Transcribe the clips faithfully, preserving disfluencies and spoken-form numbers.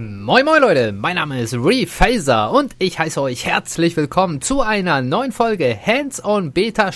Moin moin Leute, mein Name ist Refazer und ich heiße euch herzlich willkommen zu einer neuen Folge Hands-on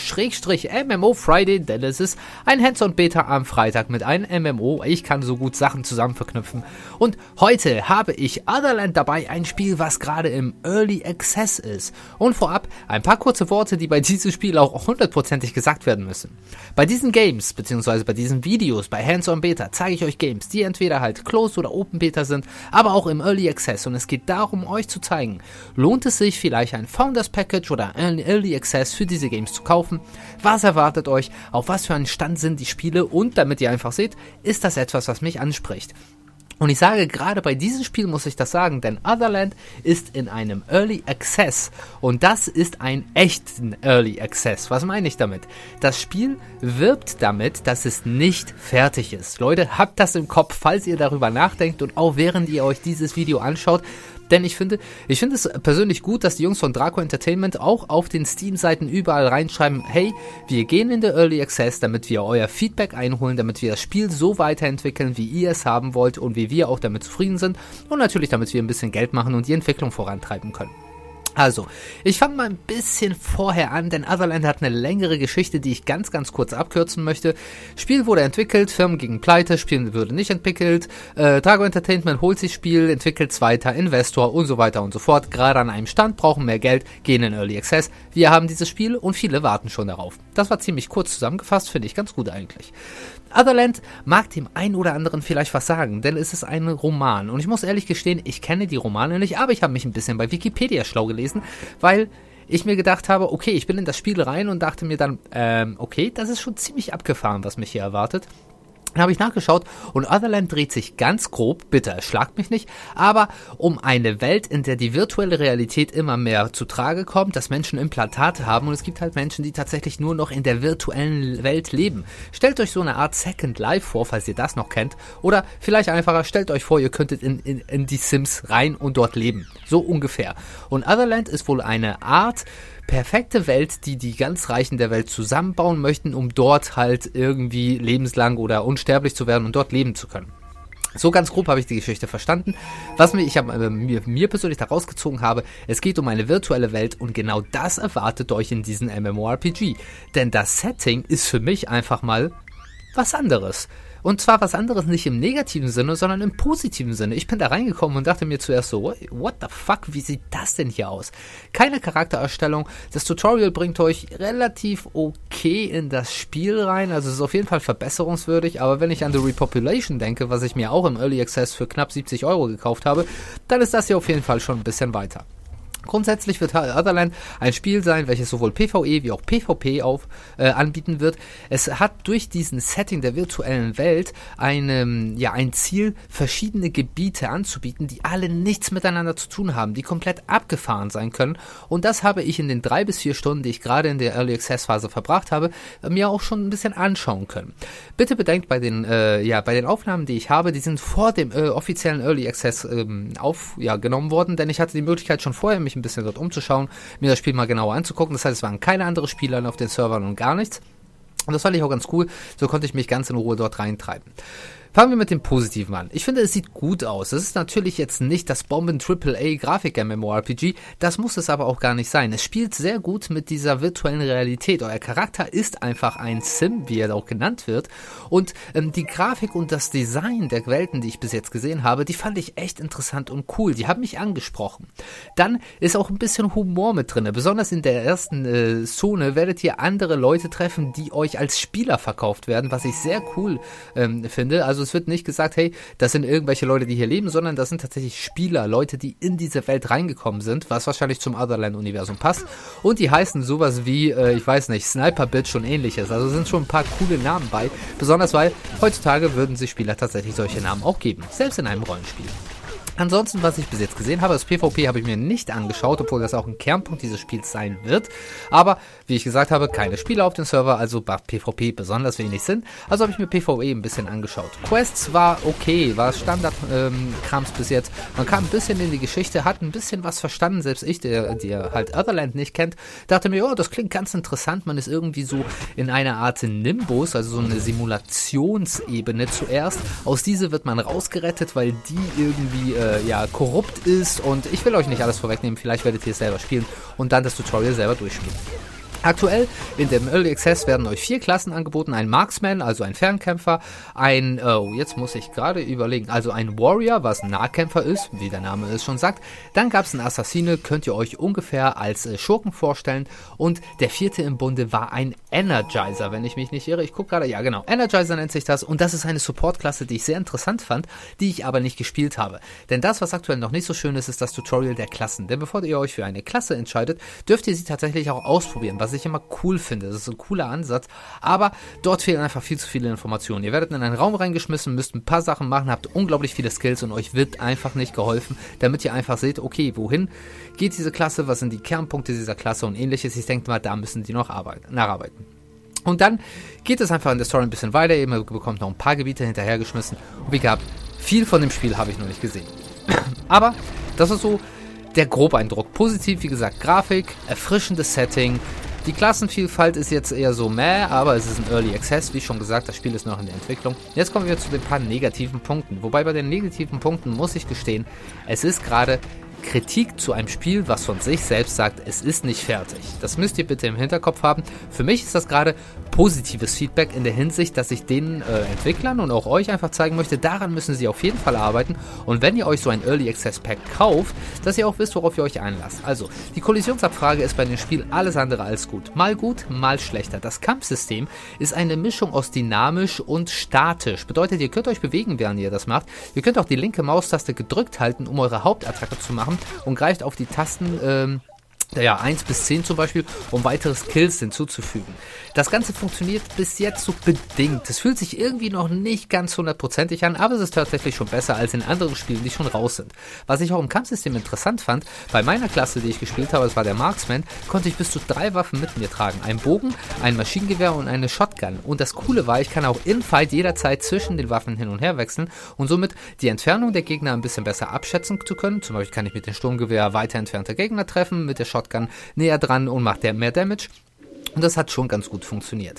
Beta-M M O Friday, denn es ist ein Hands-on Beta am Freitag mit einem M M O. Ich kann so gut Sachen zusammen verknüpfen und heute habe ich Otherland dabei, ein Spiel, was gerade im Early Access ist. Und vorab ein paar kurze Worte, die bei diesem Spiel auch hundertprozentig gesagt werden müssen. Bei diesen Games, beziehungsweise bei diesen Videos, bei Hands-on Beta, zeige ich euch Games, die entweder halt Closed oder Open Beta sind, aber auch im Early Access, und es geht darum, euch zu zeigen, lohnt es sich vielleicht ein Founders Package oder ein Early Access für diese Games zu kaufen, was erwartet euch, auf was für einen Stand sind die Spiele, und damit ihr einfach seht, ist das etwas, was mich anspricht. Und ich sage, gerade bei diesem Spiel muss ich das sagen, denn Otherland ist in einem Early Access und das ist ein echten Early Access. Was meine ich damit? Das Spiel wirbt damit, dass es nicht fertig ist. Leute, habt das im Kopf, falls ihr darüber nachdenkt und auch während ihr euch dieses Video anschaut. Denn ich finde, ich finde es persönlich gut, dass die Jungs von Draco Entertainment auch auf den Steam-Seiten überall reinschreiben, hey, wir gehen in der Early Access, damit wir euer Feedback einholen, damit wir das Spiel so weiterentwickeln, wie ihr es haben wollt und wie wir auch damit zufrieden sind und natürlich, damit wir ein bisschen Geld machen und die Entwicklung vorantreiben können. Also, ich fange mal ein bisschen vorher an, denn Otherland hat eine längere Geschichte, die ich ganz, ganz kurz abkürzen möchte. Spiel wurde entwickelt, Firmen gegen Pleite, Spiel wurde nicht entwickelt, äh, Draco Entertainment holt sich Spiel, entwickelt es weiter, Investor und so weiter und so fort. Gerade an einem Stand, brauchen mehr Geld, gehen in Early Access. Wir haben dieses Spiel und viele warten schon darauf. Das war ziemlich kurz zusammengefasst, finde ich ganz gut eigentlich. Otherland mag dem einen oder anderen vielleicht was sagen, denn es ist ein Roman. Und ich muss ehrlich gestehen, ich kenne die Romane nicht, aber ich habe mich ein bisschen bei Wikipedia schlau gelesen, weil ich mir gedacht habe, okay, ich bin in das Spiel rein und dachte mir dann, ähm, okay, das ist schon ziemlich abgefahren, was mich hier erwartet. Dann habe ich nachgeschaut und Otherland dreht sich ganz grob, bitte erschlagt mich nicht, aber um eine Welt, in der die virtuelle Realität immer mehr zu Trage kommt, dass Menschen Implantate haben und es gibt halt Menschen, die tatsächlich nur noch in der virtuellen Welt leben. Stellt euch so eine Art Second Life vor, falls ihr das noch kennt, oder vielleicht einfacher, stellt euch vor, ihr könntet in, in, in die Sims rein und dort leben. So ungefähr. Und Otherland ist wohl eine Art perfekte Welt, die die ganz Reichen der Welt zusammenbauen möchten, um dort halt irgendwie lebenslang oder unsterblich zu werden und dort leben zu können. So ganz grob habe ich die Geschichte verstanden. Was mir, ich hab, äh, mir, mir persönlich da rausgezogen habe, es geht um eine virtuelle Welt und genau das erwartet euch in diesem MMORPG. Denn das Setting ist für mich einfach mal was anderes. Und zwar was anderes nicht im negativen Sinne, sondern im positiven Sinne. Ich bin da reingekommen und dachte mir zuerst so, what the fuck, wie sieht das denn hier aus? Keine Charaktererstellung. Das Tutorial bringt euch relativ okay in das Spiel rein. Also es ist auf jeden Fall verbesserungswürdig. Aber wenn ich an The Repopulation denke, was ich mir auch im Early Access für knapp siebzig Euro gekauft habe, dann ist das hier auf jeden Fall schon ein bisschen weiter. Grundsätzlich wird Otherland ein Spiel sein, welches sowohl PvE wie auch PvP auf, äh, anbieten wird. Es hat durch diesen Setting der virtuellen Welt eine, ja, ein Ziel, verschiedene Gebiete anzubieten, die alle nichts miteinander zu tun haben, die komplett abgefahren sein können. Und das habe ich in den drei bis vier Stunden, die ich gerade in der Early Access Phase verbracht habe, mir auch schon ein bisschen anschauen können. Bitte bedenkt, bei den, äh, ja, bei den Aufnahmen, die ich habe, die sind vor dem äh, offiziellen Early Access ähm, auf, ja, genommen worden, denn ich hatte die Möglichkeit schon vorher, mich ein bisschen dort umzuschauen, mir das Spiel mal genauer anzugucken. Das heißt, es waren keine anderen Spieler auf den Servern und gar nichts. Und das fand ich auch ganz cool. So konnte ich mich ganz in Ruhe dort reintreiben. Fangen wir mit dem Positiven an. Ich finde, es sieht gut aus. Es ist natürlich jetzt nicht das Bomben-Triple-A-Grafik-MMORPG, das muss es aber auch gar nicht sein. Es spielt sehr gut mit dieser virtuellen Realität. Euer Charakter ist einfach ein Sim, wie er auch genannt wird. Und ähm, die Grafik und das Design der Welten, die ich bis jetzt gesehen habe, die fand ich echt interessant und cool. Die haben mich angesprochen. Dann ist auch ein bisschen Humor mit drin. Besonders in der ersten äh, Zone werdet ihr andere Leute treffen, die euch als Spieler verkauft werden, was ich sehr cool ähm, finde. Also es wird nicht gesagt, hey, das sind irgendwelche Leute, die hier leben, sondern das sind tatsächlich Spieler, Leute, die in diese Welt reingekommen sind, was wahrscheinlich zum Otherland-Universum passt. Und die heißen sowas wie, äh, ich weiß nicht, Sniper Bitch und ähnliches. Also sind schon ein paar coole Namen bei. Besonders weil heutzutage würden sich Spieler tatsächlich solche Namen auch geben. Selbst in einem Rollenspiel. Ansonsten, was ich bis jetzt gesehen habe, das PvP habe ich mir nicht angeschaut, obwohl das auch ein Kernpunkt dieses Spiels sein wird. Aber, wie ich gesagt habe, keine Spieler auf dem Server, also macht PvP besonders wenig Sinn. Also habe ich mir PvE ein bisschen angeschaut. Quests war okay, war Standard-Krams ähm, bis jetzt. Man kam ein bisschen in die Geschichte, hat ein bisschen was verstanden, selbst ich, der, der halt Otherland nicht kennt, dachte mir, oh, das klingt ganz interessant. Man ist irgendwie so in einer Art Nimbus, also so eine Simulationsebene zuerst. Aus dieser wird man rausgerettet, weil die irgendwie äh, äh, ja, korrupt ist und ich will euch nicht alles vorwegnehmen, vielleicht werdet ihr es selber spielen und dann das Tutorial selber durchspielen. Aktuell in dem Early Access werden euch vier Klassen angeboten, ein Marksman, also ein Fernkämpfer, ein, oh, jetzt muss ich gerade überlegen, also ein Warrior, was ein Nahkämpfer ist, wie der Name es schon sagt, dann gab es einen Assassine, könnt ihr euch ungefähr als äh, Schurken vorstellen und der vierte im Bunde war ein Energizer, wenn ich mich nicht irre, ich gucke gerade, ja genau, Energizer nennt sich das und das ist eine Support-Klasse, die ich sehr interessant fand, die ich aber nicht gespielt habe, denn das, was aktuell noch nicht so schön ist, ist das Tutorial der Klassen, denn bevor ihr euch für eine Klasse entscheidet, dürft ihr sie tatsächlich auch ausprobieren, was ich immer cool finde. Das ist ein cooler Ansatz, aber dort fehlen einfach viel zu viele Informationen. Ihr werdet in einen Raum reingeschmissen, müsst ein paar Sachen machen, habt unglaublich viele Skills und euch wird einfach nicht geholfen, damit ihr einfach seht, okay, wohin geht diese Klasse, was sind die Kernpunkte dieser Klasse und ähnliches. Ich denke mal, da müssen die noch arbeiten, nacharbeiten. Und dann geht es einfach in der Story ein bisschen weiter, ihr bekommt noch ein paar Gebiete hinterhergeschmissen und wie gehabt, viel von dem Spiel habe ich noch nicht gesehen. Aber das ist so der Grobeindruck. Positiv, wie gesagt, Grafik, erfrischendes Setting. Die Klassenvielfalt ist jetzt eher so meh, aber es ist ein Early Access, wie schon gesagt, das Spiel ist noch in der Entwicklung. Jetzt kommen wir zu den paar negativen Punkten. Wobei bei den negativen Punkten muss ich gestehen, es ist gerade Kritik zu einem Spiel, was von sich selbst sagt, es ist nicht fertig. Das müsst ihr bitte im Hinterkopf haben. Für mich ist das gerade positives Feedback in der Hinsicht, dass ich den äh, Entwicklern und auch euch einfach zeigen möchte, daran müssen sie auf jeden Fall arbeiten. Und wenn ihr euch so ein Early Access Pack kauft, dass ihr auch wisst, worauf ihr euch einlasst. Also, die Kollisionsabfrage ist bei dem Spiel alles andere als gut. Mal gut, mal schlechter. Das Kampfsystem ist eine Mischung aus dynamisch und statisch. Bedeutet, ihr könnt euch bewegen, während ihr das macht. Ihr könnt auch die linke Maustaste gedrückt halten, um eure Hauptattacke zu machen. Und greift auf die Tasten ähm, ja, eins bis zehn zum Beispiel, um weitere Skills hinzuzufügen. Das Ganze funktioniert bis jetzt so bedingt. Es fühlt sich irgendwie noch nicht ganz hundertprozentig an, aber es ist tatsächlich schon besser als in anderen Spielen, die schon raus sind. Was ich auch im Kampfsystem interessant fand, bei meiner Klasse, die ich gespielt habe, das war der Marksman, konnte ich bis zu drei Waffen mit mir tragen. Ein Bogen, ein Maschinengewehr und eine Shotgun. Und das Coole war, ich kann auch im Fight jederzeit zwischen den Waffen hin und her wechseln und somit die Entfernung der Gegner ein bisschen besser abschätzen zu können. Zum Beispiel kann ich mit dem Sturmgewehr weiter entfernte Gegner treffen, mit der Shotgun näher dran und macht der mehr Damage. Und das hat schon ganz gut funktioniert.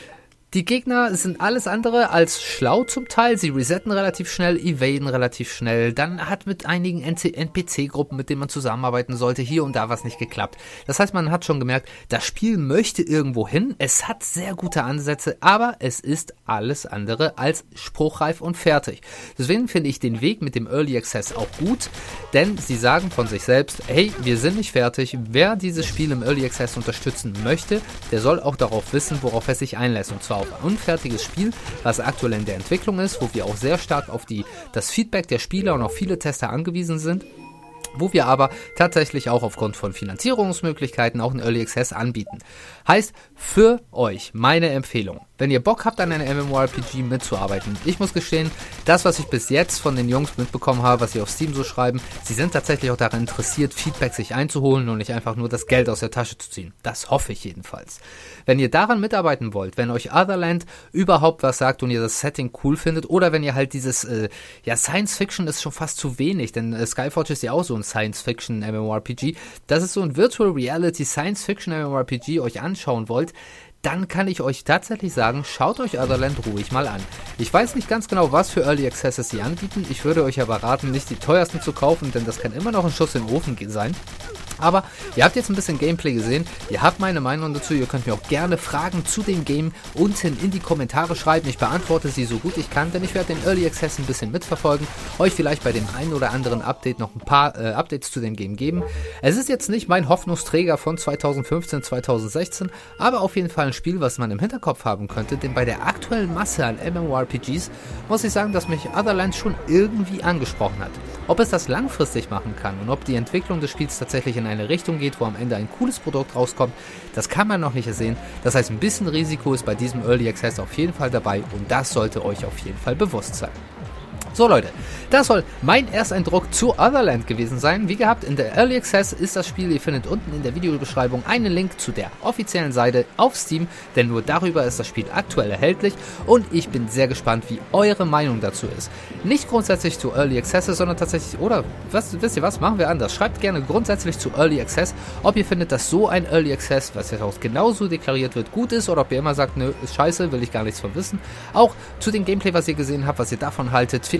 Die Gegner sind alles andere als schlau zum Teil. Sie resetten relativ schnell, evaden relativ schnell. Dann hat mit einigen N P C-Gruppen, mit denen man zusammenarbeiten sollte, hier und da was nicht geklappt. Das heißt, man hat schon gemerkt, das Spiel möchte irgendwo hin. Es hat sehr gute Ansätze, aber es ist alles andere als spruchreif und fertig. Deswegen finde ich den Weg mit dem Early Access auch gut, denn sie sagen von sich selbst, hey, wir sind nicht fertig. Wer dieses Spiel im Early Access unterstützen möchte, der soll auch darauf wissen, worauf er sich einlässt. Und zwar ein unfertiges Spiel, was aktuell in der Entwicklung ist, wo wir auch sehr stark auf die, das Feedback der Spieler und auf viele Tester angewiesen sind, wo wir aber tatsächlich auch aufgrund von Finanzierungsmöglichkeiten auch einen Early Access anbieten. Heißt, für euch meine Empfehlung, wenn ihr Bock habt, an einem MMORPG mitzuarbeiten. Ich muss gestehen, das, was ich bis jetzt von den Jungs mitbekommen habe, was sie auf Steam so schreiben, sie sind tatsächlich auch daran interessiert, Feedback sich einzuholen und nicht einfach nur das Geld aus der Tasche zu ziehen. Das hoffe ich jedenfalls. Wenn ihr daran mitarbeiten wollt, wenn euch Otherland überhaupt was sagt und ihr das Setting cool findet oder wenn ihr halt dieses, äh, ja, Science Fiction ist schon fast zu wenig, denn äh, Skyforge ist ja auch so ein Science Fiction MMORPG. Das ist so ein Virtual Reality Science Fiction MMORPG euch anschauen wollt, dann kann ich euch tatsächlich sagen, schaut euch Otherland ruhig mal an. Ich weiß nicht ganz genau, was für Early Accesses sie anbieten. Ich würde euch aber raten, nicht die teuersten zu kaufen, denn das kann immer noch ein Schuss in den Ofen sein. Aber ihr habt jetzt ein bisschen Gameplay gesehen, ihr habt meine Meinung dazu, ihr könnt mir auch gerne Fragen zu dem Game unten in die Kommentare schreiben. Ich beantworte sie so gut ich kann, denn ich werde den Early Access ein bisschen mitverfolgen, euch vielleicht bei dem einen oder anderen Update noch ein paar äh, Updates zu dem Game geben. Es ist jetzt nicht mein Hoffnungsträger von zweitausendfünfzehn, zweitausendsechzehn, aber auf jeden Fall ein Spiel, was man im Hinterkopf haben könnte, denn bei der aktuellen Masse an MMORPGs muss ich sagen, dass mich Otherland schon irgendwie angesprochen hat. Ob es das langfristig machen kann und ob die Entwicklung des Spiels tatsächlich in eine Richtung geht, wo am Ende ein cooles Produkt rauskommt, das kann man noch nicht sehen. Das heißt, ein bisschen Risiko ist bei diesem Early Access auf jeden Fall dabei und das sollte euch auf jeden Fall bewusst sein. So Leute, das soll mein Ersteindruck zu Otherland gewesen sein. Wie gehabt, in der Early Access ist das Spiel, ihr findet unten in der Videobeschreibung einen Link zu der offiziellen Seite auf Steam, denn nur darüber ist das Spiel aktuell erhältlich und ich bin sehr gespannt, wie eure Meinung dazu ist. Nicht grundsätzlich zu Early Access, sondern tatsächlich, oder was, wisst ihr was, machen wir anders. Schreibt gerne grundsätzlich zu Early Access, ob ihr findet, dass so ein Early Access, was jetzt auch genauso deklariert wird, gut ist oder ob ihr immer sagt, nö, ist scheiße, will ich gar nichts von wissen. Auch zu dem Gameplay, was ihr gesehen habt, was ihr davon haltet. Vielleicht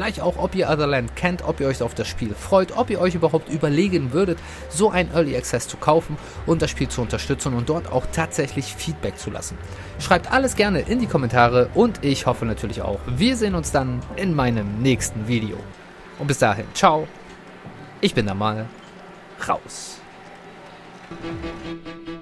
vielleicht auch, ob ihr Otherland kennt, ob ihr euch auf das Spiel freut, ob ihr euch überhaupt überlegen würdet, so ein Early Access zu kaufen und das Spiel zu unterstützen und dort auch tatsächlich Feedback zu lassen. Schreibt alles gerne in die Kommentare und ich hoffe natürlich auch, wir sehen uns dann in meinem nächsten Video. Und bis dahin, ciao, ich bin da mal raus.